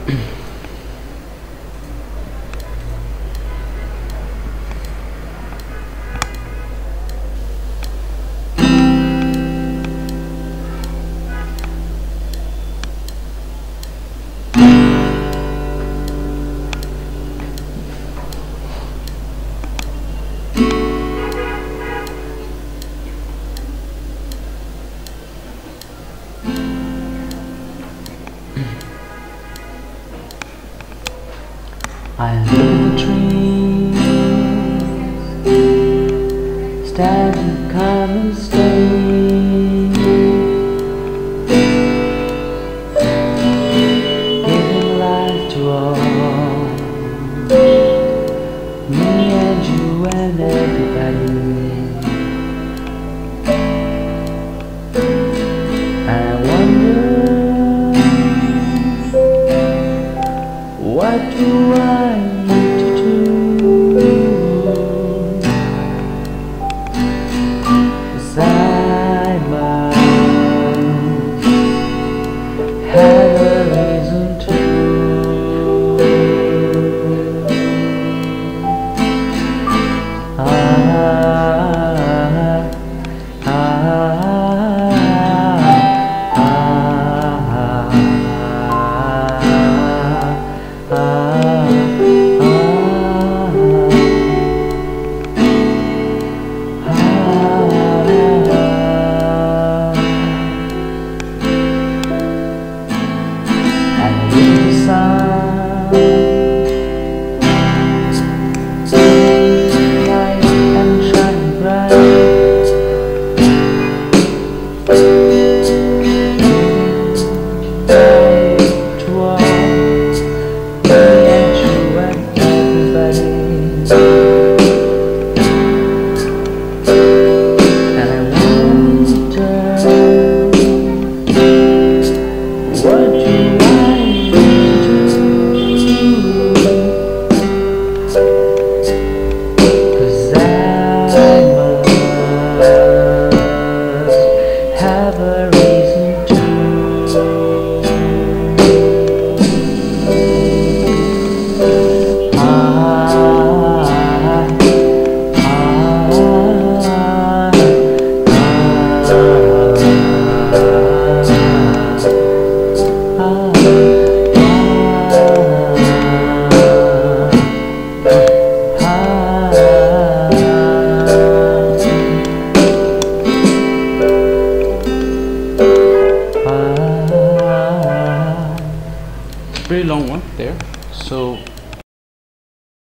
I heard the trees standing calm and stay, giving life to all, me and you and everybody. And I wonder, what do I need to do beside my have a reason to pretty long one there, so